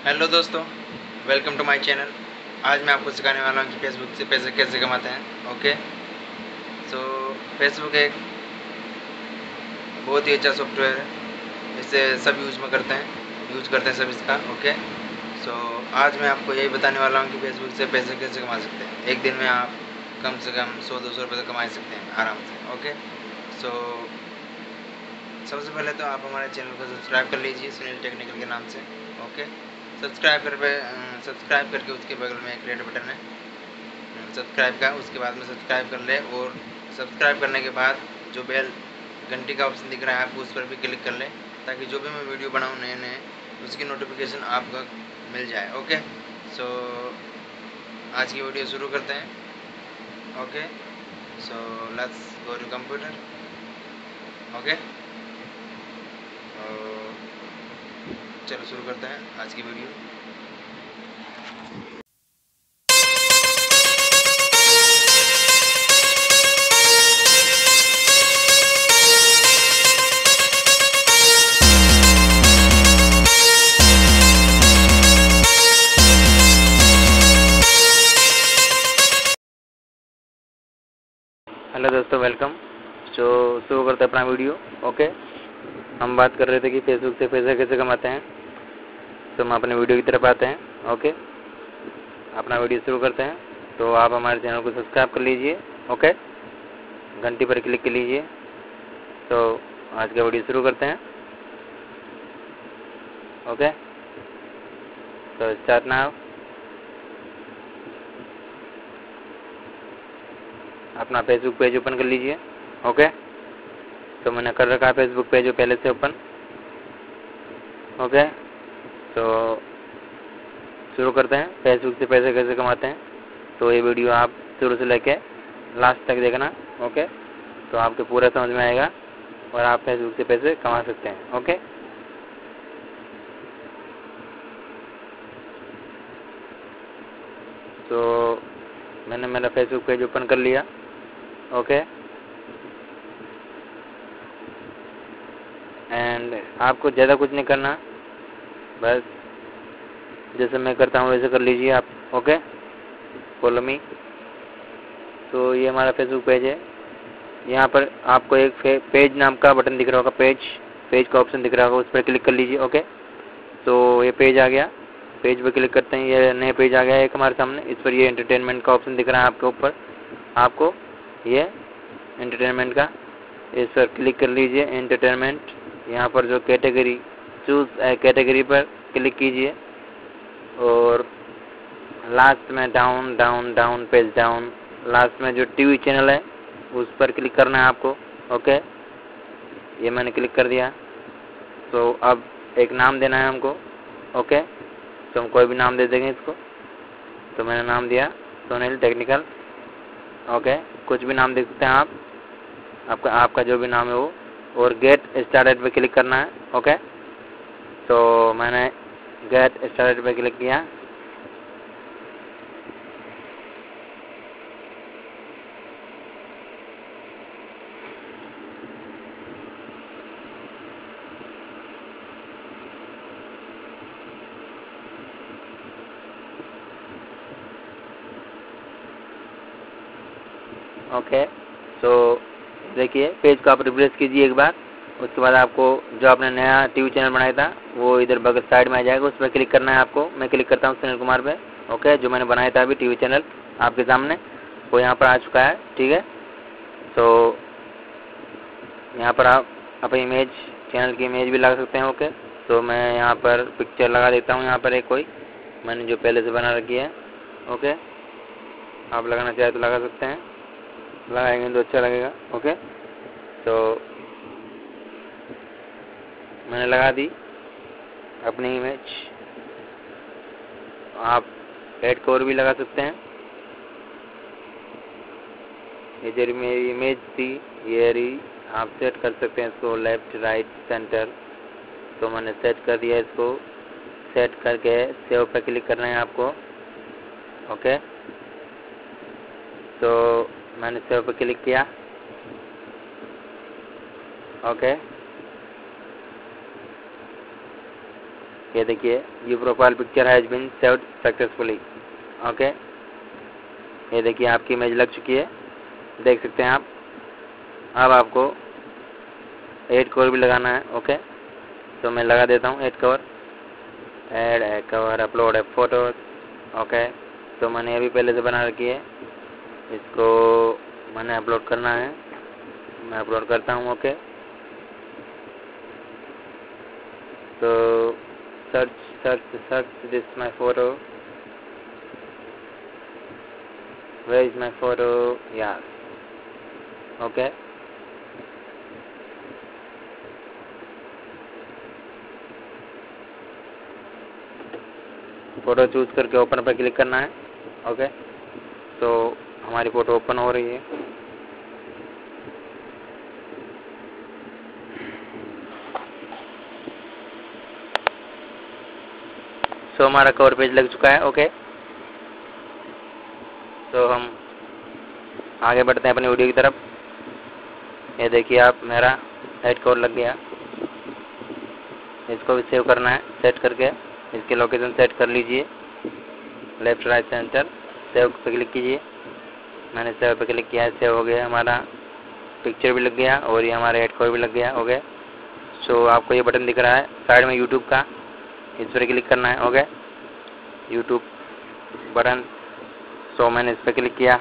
Hello दोस्तों, welcome to my channel. आज मैं आपको सिखाने वाला हूँ कि फेसबुक से पैसे कैसे कमाते हैं। ओके, सो फेसबुक एक बहुत ही अच्छा सॉफ्टवेयर है, इसे सब यूज करते हैं सब इसका। ओके, सो आज मैं आपको यही बताने वाला हूँ कि फेसबुक से पैसे कैसे कमा सकते हैं। एक दिन में आप कम से कम 100-200 रुपये तो कमा सकते हैं आराम से। ओके, सो सबसे पहले तो आप हमारे चैनल को सब्सक्राइब कर लीजिए सुनील टेक्निकल के नाम से। ओके, सब्सक्राइब करके उसके बगल में एक रेड बटन है सब्सक्राइब का, उसके बाद में सब्सक्राइब कर ले। और सब्सक्राइब करने के बाद जो बेल घंटी का ऑप्शन दिख रहा है आप उस पर भी क्लिक कर लें, ताकि जो भी मैं वीडियो बनाऊँ नए नए उसकी नोटिफिकेशन आपको मिल जाए। ओके, सो आज की वीडियो शुरू करते हैं। Okay, so let's go to computer. Okay, चलो शुरू करते हैं आज की वीडियो। हेलो दोस्तों, वेलकम। सो शुरू करते हैं अपना वीडियो। ओके, हम बात कर रहे थे कि फेसबुक से पैसे कैसे कमाते हैं, तो हम अपने वीडियो की तरफ आते हैं। ओके, अपना वीडियो शुरू करते हैं। तो आप हमारे चैनल को सब्सक्राइब कर लीजिए। ओके, घंटी पर क्लिक कर लीजिए। तो आज का वीडियो शुरू करते हैं। ओके, तो स्टार्ट नाउ। अपना फेसबुक पेज ओपन कर लीजिए। ओके, तो मैंने कर रखा है फेसबुक पेज पहले से ओपन। ओके, तो शुरू करते हैं फेसबुक से पैसे कैसे कमाते हैं। तो ये वीडियो आप शुरू से लेके लास्ट तक देखना। ओके, तो आपको पूरा समझ में आएगा और आप फेसबुक से पैसे कमा सकते हैं। ओके, तो मैंने मेरा फेसबुक पेज ओपन कर लिया। ओके, एंड आपको ज़्यादा कुछ नहीं करना, बस जैसे मैं करता हूँ वैसे कर लीजिए आप। Okay, follow me. तो ये हमारा फेसबुक पेज है। यहाँ पर आपको एक पेज नाम का बटन दिख रहा होगा, पेज का ऑप्शन दिख रहा होगा, उस पर क्लिक कर लीजिए। ओके, तो ये पेज आ गया। पेज पर क्लिक करते हैं, ये नया पेज आ गया एक हमारे सामने। इस पर ये एंटरटेनमेंट का ऑप्शन दिख रहा है आपके ऊपर, आपको ये एंटरटेनमेंट का, इस पर क्लिक कर लीजिए। एंटरटेनमेंट, यहाँ पर जो कैटेगरी चूज कैटेगरी पर क्लिक कीजिए और लास्ट में down down down page down, last में जो टीवी चैनल है उस पर क्लिक करना है आपको। ओके, ये मैंने क्लिक कर दिया। तो अब एक नाम देना है हमको। ओके, तो हम कोई भी नाम दे देंगे इसको। तो मैंने नाम दिया सुनील टेक्निकल। ओके, कुछ भी नाम दे सकते हैं आप, आपका जो भी नाम है वो। और गेट स्टार्टेड पे क्लिक करना है। ओके, तो मैंने गेट स्टार्टेड पे क्लिक किया। ओके, तो देखिए पेज को आप रिफ्रेश कीजिए एक बार। उसके बाद आपको जो आपने नया टीवी चैनल बनाया था वो इधर बगल साइड में आ जाएगा, उस पर क्लिक करना है आपको। मैं क्लिक करता हूँ सुनील कुमार पे। ओके, जो मैंने बनाया था अभी टीवी चैनल आपके सामने, वो यहाँ पर आ चुका है। ठीक है, तो यहाँ पर आप अपनी इमेज, चैनल की इमेज भी लगा सकते हैं। ओके, तो मैं यहाँ पर पिक्चर लगा देता हूँ, यहाँ पर एक कोई मैंने जो पहले से बना रखी है। ओके, आप लगाना चाहे तो लगा सकते हैं, लगाएंगे तो अच्छा लगेगा। ओके, तो मैंने लगा दी अपनी इमेज। आप ऐड कवर भी लगा सकते हैं। ये जो मेरी इमेज थी ये रही, आप सेट कर सकते हैं इसको लेफ्ट राइट सेंटर। तो मैंने सेट कर दिया इसको। सेट करके सेव पे क्लिक करना है आपको। ओके, तो मैंने सेव पे क्लिक किया। ओके, ये देखिए, your profile picture has been saved successfully. Okay, ये देखिए आपकी इमेज लग चुकी है, देख सकते हैं आप। अब आपको 8 कवर भी लगाना है। ओके, तो मैं लगा देता हूँ 8 cover. Add a cover, upload a photo. Okay, तो मैंने अभी पहले से बना रखी है, इसको मैंने अपलोड करना है, मैं अपलोड करता हूँ। ओके, तो search this my photo, where is my photo? Yeah. Okay, photo choose करके ओपन पर क्लिक करना है। ओके, तो हमारी फोटो ओपन हो रही है। सो हमारा कवर पेज लग चुका है। ओके, तो हम आगे बढ़ते हैं अपनी वीडियो की तरफ। ये देखिए आप, मेरा 8 कवर लग गया। इसको भी सेव करना है, सेट करके इसकी लोकेशन सेट कर लीजिए, लेफ्ट राइट सेंटर। सेव पे क्लिक कीजिए। मैंने सेव पे क्लिक किया है, सेव हो गया। हमारा पिक्चर भी लग गया और ये हमारे 8 कवर भी लग गया। ओके, सो आपको ये बटन दिख रहा है साइड में यूट्यूब का, इस पर क्लिक करना है। ओके, यूट्यूब बटन, सो मैंने इस पर क्लिक किया।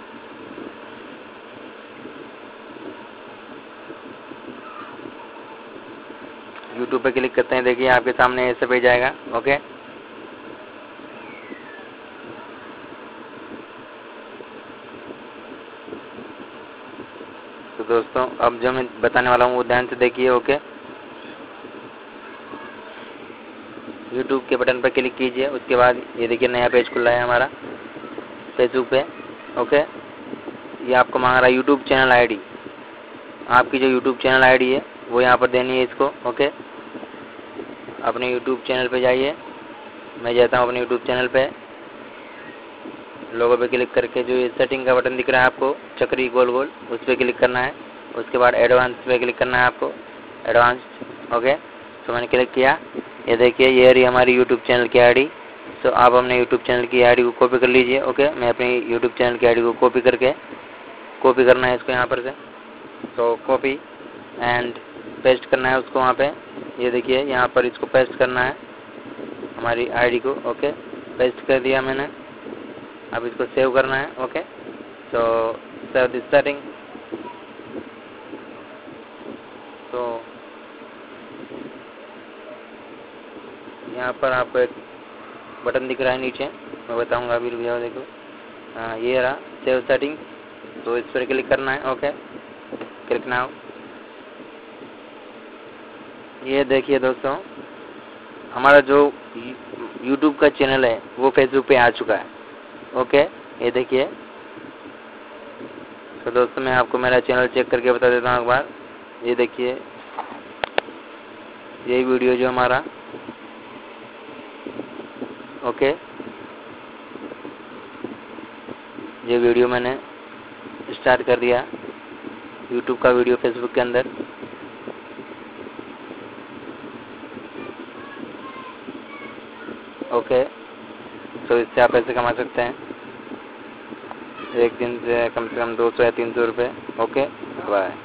यूट्यूब पे क्लिक करते हैं, देखिए आपके सामने ऐसे पेज आएगा। ओके, तो दोस्तों अब जो मैं बताने वाला हूँ वो ध्यान से देखिए। ओके, यूट्यूब के बटन पर क्लिक कीजिए। उसके बाद ये देखिए नया पेज खुला है हमारा फेसबुक पे। ओके, ये आपको मांग रहा है यूट्यूब चैनल आईडी। आपकी जो यूट्यूब चैनल आईडी है वो यहाँ पर देनी है इसको। ओके, अपने यूट्यूब चैनल पे जाइए। मैं जाता हूँ अपने यूट्यूब चैनल पे। लोगो पे क्लिक करके जो ये सेटिंग का बटन दिख रहा है आपको, चक्री गोल गोल, उस पर क्लिक करना है। उसके बाद एडवांस पे क्लिक करना है आपको, एडवांस। ओके, तो मैंने क्लिक किया। ये देखिए, ये रही हमारी यूट्यूब चैनल की आईडी। तो आप अपने यूट्यूब चैनल की आईडी को कॉपी कर लीजिए। ओके, मैं अपनी यूट्यूब चैनल की आईडी को कॉपी करना है इसको यहाँ पर से। तो कॉपी एंड पेस्ट करना है उसको वहाँ पे। ये देखिए यहाँ पर इसको पेस्ट करना है हमारी आईडी को। ओके, पेस्ट कर दिया मैंने। अब इसको सेव करना है। ओके, तो सेव दिस सेटिंग। तो यहाँ पर आपको एक बटन दिख रहा है नीचे, मैं बताऊंगा अभी, रुक जाओ। देखो, हाँ ये रहा सेव सेटिंग। तो इस पर क्लिक करना है। Okay, click now. ये देखिए दोस्तों, हमारा जो YouTube का चैनल है वो फेसबुक पे आ चुका है। ओके, ये देखिए। तो दोस्तों मैं आपको मेरा चैनल चेक करके बता देता हूँ एक बार। ये देखिए, यही वीडियो जो हमारा। ओके, ये वीडियो मैंने स्टार्ट कर दिया, YouTube का वीडियो फेसबुक के अंदर। ओके, तो इससे आप पैसे कमा सकते हैं एक दिन से कम 200 या 300 रुपये। Okay, bye.